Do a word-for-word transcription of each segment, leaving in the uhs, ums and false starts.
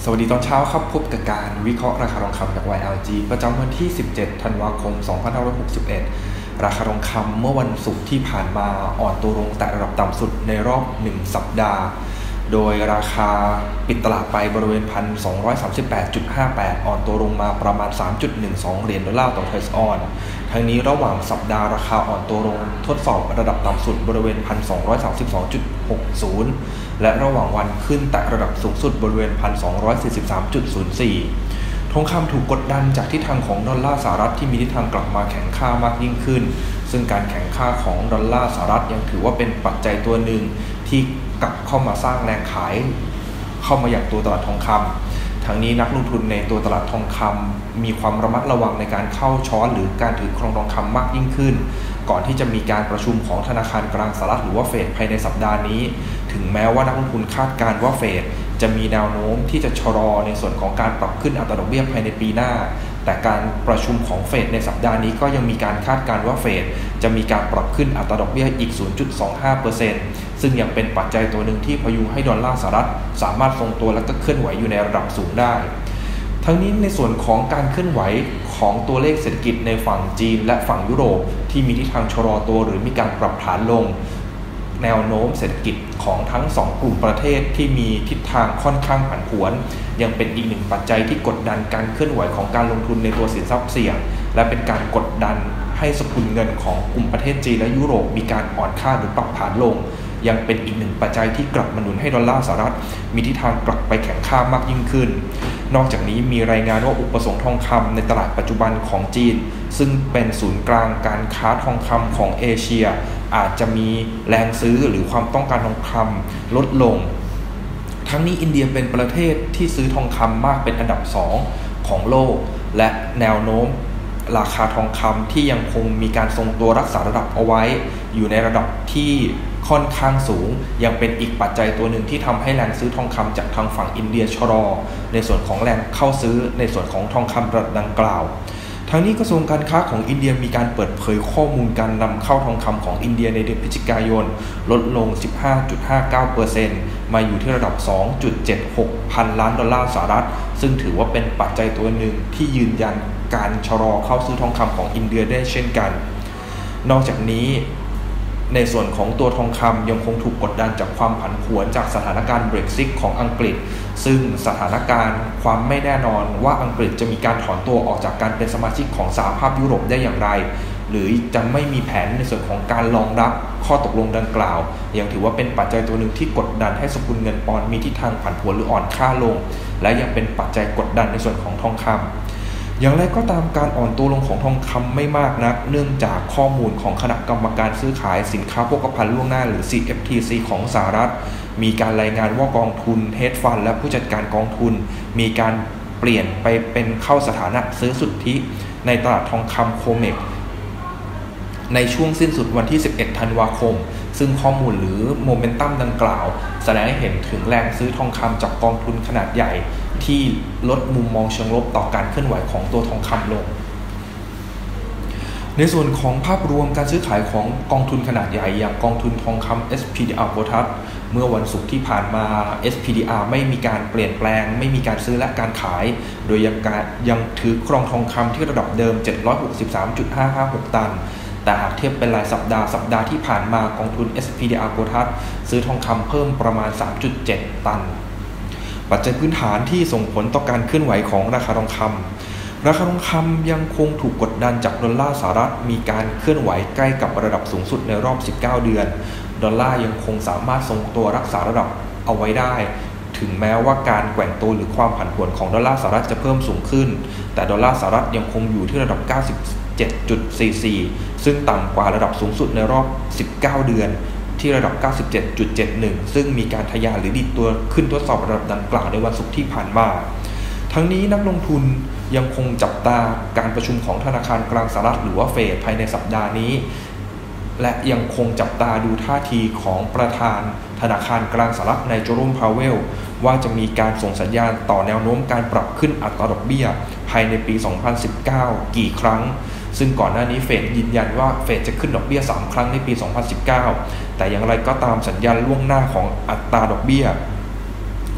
สวัสดีตอนเช้าครับพบกับการวิเคราะห์ราคาทองคำจาก วาย แอล จี ประจำวันที่สิบเจ็ดธันวาคมสองพันห้าร้อยหกสิบเอ็ดราคาทองคำเมื่อวันศุกร์ที่ผ่านมาอ่อนตัวลงแต่ระดับต่ำสุดในรอบหนึ่งสัปดาห์โดยราคาปิดตลาดไปบริเวณ หนึ่งพันสองร้อยสามสิบแปดจุดห้าแปด อ่อนตัวลงมาประมาณ สามจุดหนึ่งสอง เหรียญดอลลาร์ต่อเทรดออนทั้งนี้ระหว่างสัปดาห์ราคาอ่อนตัวลงทดสอบระดับต่ำสุดบริเวณ หนึ่งพันสองร้อยสามสิบสองจุดหกศูนย์ และระหว่างวันขึ้นแตะระดับสูงสุดบริเวณ หนึ่งพันสองร้อยสี่สิบสามจุดศูนย์สี่ ทองคำถูกกดดันจากทิศทางของดอลลาร์สหรัฐที่มีทิศทางกลับมาแข็งค่ามากยิ่งขึ้นซึ่งการแข็งค่าของดอลลาร์สหรัฐยังถือว่าเป็นปัจจัยตัวหนึ่งที่กลับเข้ามาสร้างแรงขายเข้ามาอย่างตัวตลาดทองคำทั้งนี้นักลงทุนในตัวตลาดทองคำมีความระมัดระวังในการเข้าช้อนหรือการถือครองทองคำมากยิ่งขึ้นก่อนที่จะมีการประชุมของธนาคารกลางสหรัฐหรือว่าเฟดภายในสัปดาห์นี้ถึงแม้ว่านักลงทุนคาดการณ์ว่าเฟดจะมีแนวโน้มที่จะชะลอในส่วนของการปรับขึ้นอัตราดอกเบี้ยภายในปีหน้าแต่การประชุมของเฟดในสัปดาห์นี้ก็ยังมีการคาดการณ์ว่าเฟดจะมีการปรับขึ้นอัตราดอกเบี้ยอีก ศูนย์จุดสองห้าเปอร์เซ็นต์ ซึ่งยังเป็นปัจจัยตัวหนึ่งที่พยุงให้ดอลลาร์สหรัฐสามารถทรงตัวและก็เคลื่อนไหวอยู่ในระดับสูงได้ทั้งนี้ในส่วนของการเคลื่อนไหวของตัวเลขเศรษฐกิจในฝั่งจีนและฝั่งยุโรปที่มีทิศทางชะลอตัวหรือมีการปรับฐานลงแนวโน้มเศรษฐกิจของทั้งสองกลุ่มประเทศที่มีทิศทางค่อนข้างผันผวนยังเป็นอีกหนึ่งปัจจัยที่กดดันการเคลื่อนไหวของการลงทุนในตัวสินทรัพย์เสี่ยงและเป็นการกดดันให้สกุลเงินของกลุ่มประเทศจีนและยุโรปมีการอ่อนค่าหรือปรับฐานลงยังเป็นอีกหนึ่งปัจจัยที่กลับมาหนุนให้ดอลลาร์สหรัฐมีทิศทางกลับไปแข็งค่ามากยิ่งขึ้นนอกจากนี้มีรายงานว่าอุปสงค์ทองคำในตลาดปัจจุบันของจีนซึ่งเป็นศูนย์กลางการค้าทองคำของเอเชียอาจจะมีแรงซื้อหรือความต้องการทองคำลดลงทั้งนี้อินเดียเป็นประเทศที่ซื้อทองคำมากเป็นอันดับสองของโลกและแนวโน้มราคาทองคำที่ยังคงมีการทรงตัวรักษาระดับเอาไว้อยู่ในระดับที่ค่อนข้างสูงยังเป็นอีกปัจจัยตัวหนึ่งที่ทำให้แรงซื้อทองคำจากทางฝั่งอินเดียชะลอในส่วนของแรงเข้าซื้อในส่วนของทองคำระดับดังกล่าวทั้งนี้กระทรวงการค้าของอินเดียมีการเปิดเผยข้อมูลการนำเข้าทองคำของอินเดียในเดือนพฤศจิกายนลดลง สิบห้าจุดห้าเก้าเปอร์เซ็นต์ มาอยู่ที่ระดับ สองจุดเจ็ดหก พันล้านดอลลาร์สหรัฐซึ่งถือว่าเป็นปัจจัยตัวหนึ่งที่ยืนยันการชะลอเข้าซื้อทองคำของอินเดียได้เช่นกันนอกจากนี้ในส่วนของตัวทองคำยังคงถูกกดดันจากความผันผวนจากสถานการณ์ Brexit ของอังกฤษซึ่งสถานการณ์ความไม่แน่นอนว่าอังกฤษจะมีการถอนตัวออกจากการเป็นสมาชิกของสหภาพยุโรปได้อย่างไรหรือจะไม่มีแผนในส่วนของการรองรับข้อตกลงดังกล่าวยังถือว่าเป็นปัจจัยตัวหนึ่งที่กดดันให้สกุลเงินปอนด์มีทิศทางผันผวนหรืออ่อนค่าลงและยังเป็นปัจจัยกดดันในส่วนของทองคำอย่างไรก็ตามการอ่อนตัวลงของทองคำไม่มากนักเนื่องจากข้อมูลของคณะกรรมการซื้อขายสินค้าโภคภัณฑ์ล่วงหน้าหรือ ซี เอฟ ที ซี ของสหรัฐมีการรายงานว่ากองทุนเฮดฟันและผู้จัดการกองทุนมีการเปลี่ยนไปเป็นเข้าสถานะซื้อสุทธิในตลาดทองคำโคเมกในช่วงสิ้นสุดวันที่สิบเอ็ดธันวาคมซึ่งข้อมูลหรือโมเมนตัมดังกล่าวแสดงให้เห็นถึงแรงซื้อทองคำจากกองทุนขนาดใหญ่ที่ลดมุมมองเชิงลบต่อการเคลื่อนไหวของตัวทองคำลงในส่วนของภาพรวมการซื้อขายของกองทุนขนาดใหญ่อย่างกองทุนทองคำ เอส พี ดี อาร์ Quotas เมื่อวันศุกร์ที่ผ่านมา เอส พี ดี อาร์ ไม่มีการเปลี่ยนแปลงไม่มีการซื้อและการขายโดยยังการยังถือครองทองคำที่ระดับเดิม เจ็ดร้อยหกสิบสามจุดห้าห้าหก ตันแต่หากเทียบเป็นรายสัปดาห์สัปดาห์ที่ผ่านมากองทุน เอส พี ดี อาร์ Quotas ซื้อทองคำเพิ่มประมาณ สามจุดเจ็ด ตันปัจจัยพื้นฐานที่ส่งผลต่อการเคลื่อนไหวของราคาทองคำราคาทองคำยังคงถูกกดดันจากดอลลาร์สหรัฐมีการเคลื่อนไหวใกล้กับระดับสูงสุดในรอบสิบเก้าเดือนดอลลาร์ยังคงสามารถทรงตัวรักษาระดับเอาไว้ได้ถึงแม้ว่าการแกว่งตัวหรือความผันผวนของดอลลาร์สหรัฐจะเพิ่มสูงขึ้นแต่ดอลลาร์สหรัฐยังคงอยู่ที่ระดับ เก้าสิบเจ็ดจุดสี่สี่ ซึ่งต่ำกว่าระดับสูงสุดในรอบสิบเก้าเดือนที่ระดับ เก้าสิบเจ็ดจุดเจ็ดหนึ่ง ซึ่งมีการทะยานหรือดิดตัวขึ้นทดสอบระดับดังกล่าวในวันศุกร์ที่ผ่านมาทั้งนี้นักลงทุนยังคงจับตาการประชุมของธนาคารกลางสหรัฐหรือว่าเฟดภายในสัปดาห์นี้และยังคงจับตาดูท่าทีของประธานธนาคารกลางสหรัฐนายโจโรม พาเวลว่าจะมีการส่งสัญญาณต่อแนวโน้มการปรับขึ้นอัตราดอกเบี้ยภายในปี สองพันสิบเก้า กี่ครั้งซึ่งก่อนหน้านี้เฟดยืนยันว่าเฟดจะขึ้นดอกเบี้ยสามครั้งในปี สองพันสิบเก้า แต่อย่างไรก็ตามสัญญาณล่วงหน้าของอัตราดอกเบี้ย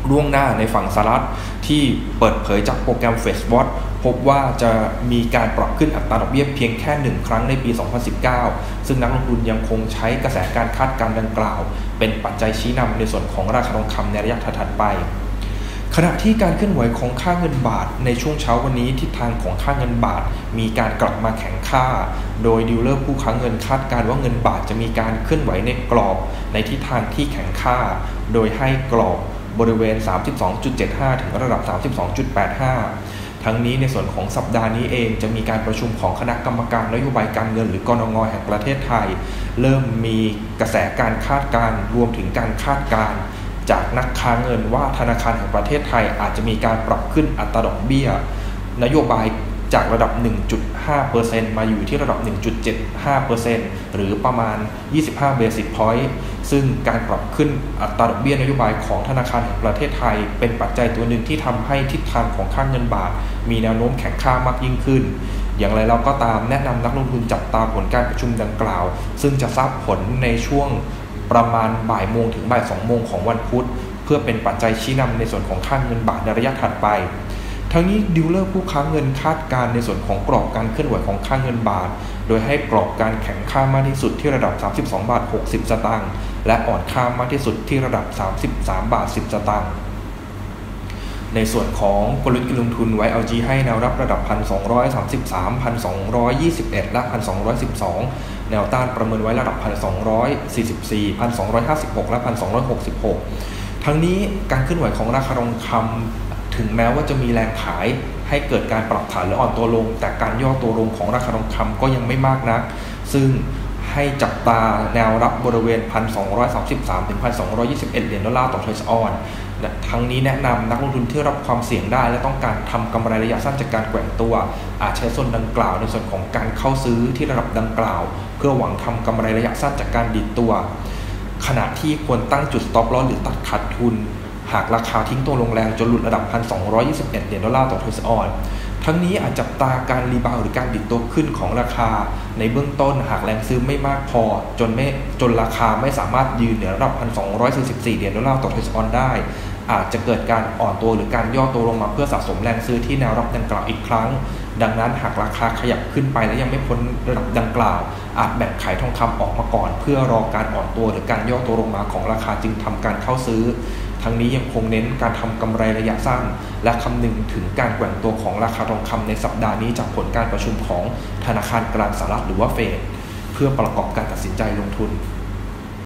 ล่วงหน้าในฝั่งสหรัฐที่เปิดเผยจากโปรแกรม Fed Watch พบว่าจะมีการปรับขึ้นอัตราดอกเบี้ยเพียงแค่หนึ่งครั้งในปี สองพันสิบเก้า ซึ่งนักลงทุนยังคงใช้กระแสการคาดการณ์ดังกล่าวเป็นปัจจัยชี้นำในส่วนของราคาทองคำในระยะถัดไปขณะที่การเคลื่อนไหวของค่าเงินบาทในช่วงเช้าวันนี้ทิศทางของค่าเงินบาทมีการกลับมาแข็งค่าโดยดีลเลอร์ผู้ค้าเงินคาดการณ์ว่าเงินบาทจะมีการเคลื่อนไหวในกรอบในทิศทางที่แข็งค่าโดยให้กรอบบริเวณ สามสิบสองจุดเจ็ดห้า ถึงระดับ สามสิบสองจุดแปดห้า ทั้งนี้ในส่วนของสัปดาห์นี้เองจะมีการประชุมของคณะกรรมการนโยบายการเงินหรือกนง.แห่งประเทศไทยเริ่มมีกระแสการคาดการณ์รวมถึงการคาดการณ์จากนักค้าเงินว่าธนาคารแห่งประเทศไทยอาจจะมีการปรับขึ้นอัตราดอกเบี้ยนโยบายจากระดับ หนึ่งจุดห้าเปอร์เซ็นต์ มาอยู่ที่ระดับ หนึ่งจุดเจ็ดห้าเปอร์เซ็นต์ หรือประมาณยี่สิบห้า basis point ซึ่งการปรับขึ้นอัตราดอกเบี้ยนโยบายของธนาคารแห่งประเทศไทยเป็นปัจจัยตัวหนึ่งที่ทำให้ทิศทางของค่าเงินบาทมีแนวโน้มแข็งค่ามากยิ่งขึ้นอย่างไรเราก็ตามแนะนำนักลงทุนจับตาผลการประชุมดังกล่าวซึ่งจะทราบผลในช่วงประมาณบ่ายโมงถึงบ่ายสองโมงของวันพุธเพื่อเป็นปัจจัยชี้นำในส่วนของค่าเงินบาทในระยะถัดไปทั้งนี้ดีลเลอร์ผู้ค้าเงินคาดการณ์ในส่วนของกรอบการเคลื่อนไหวของค่าเงินบาทโดยให้กรอบการแข็งค่ามากที่สุดที่ระดับสามสิบสองบาทหกสิบสตางค์และอ่อนค่ามากที่สุดที่ระดับสามสิบสามบาทสิบสตางค์ในส่วนของกลยุทธ์การลงทุน วาย แอล จี ให้แนวรับระดับ หนึ่งพันสองร้อยสามสิบสาม หนึ่งพันสองร้อยยี่สิบเอ็ด และ หนึ่งพันสองร้อยสิบสอง แนวต้านประเมินไว้ระดับ หนึ่งพันสองร้อยสี่สิบสี่ หนึ่งพันสองร้อยห้าสิบหก และ หนึ่งพันสองร้อยหกสิบหก ทั้งนี้การเคลื่อนไหวของราคาทองคำถึงแม้ว่าจะมีแรงขายให้เกิดการปรับฐานและอ่อนตัวลงแต่การย่อตัวลงของราคาทองคำก็ยังไม่มากนักซึ่งให้จับตาแนวรับบริเวณ หนึ่งพันสองร้อยสามสิบสาม ถึง หนึ่งพันสองร้อยยี่สิบเอ็ด เหรียญดอลลาร์ต่อทรัสออนทั้งนี้แนะนำนักลงทุนที่รับความเสี่ยงได้และต้องการทำกำไรระยะสั้นจากการแกว่งตัวอาจใช้ส่วนดังกล่าวในส่วนของการเข้าซื้อที่ระดับดังกล่าวเพื่อหวังทำกำไรระยะสั้นจากการดิดตัวขณะที่ควรตั้งจุด stop loss หรือตัดขาดทุนหากราคาทิ้งตัวลงแรงจนหลุดระดับ หนึ่งพันสองร้อยยี่สิบเอ็ด เหรียญดอลลาร์ต่อทรัสออนทั้งนี้อาจจับตาการรีบาวด์หรือการดิดตัวขึ้นของราคาในเบื้องต้นหากแรงซื้อไม่มากพอจนไม่จนราคาไม่สามารถยืนเหนือระดับ หนึ่งพันสองร้อยสี่สิบสี่ เหรียญดอลลาร์ต่อทรัสออนได้อาจจะเกิดการอ่อนตัวหรือการย่อตัวลงมาเพื่อสะสมแรงซื้อที่แนวรับดังกล่าวอีกครั้งดังนั้นหากราคาขยับขึ้นไปและยังไม่พ้นระดับดังกล่าวอาจแบ่งขายทองคำออกมาก่อนเพื่อรอการอ่อนตัวหรือการย่อตัวลงมาของราคาจึงทำการเข้าซื้อทั้งนี้ยังคงเน้นการทำกำไรระยะสั้นและคำนึงถึงการแกว่งตัวของราคาทองคำในสัปดาห์นี้จากผลการประชุมของธนาคารกลางสหรัฐหรือว่าเฟดเพื่อประกอบการตัดสินใจลงทุน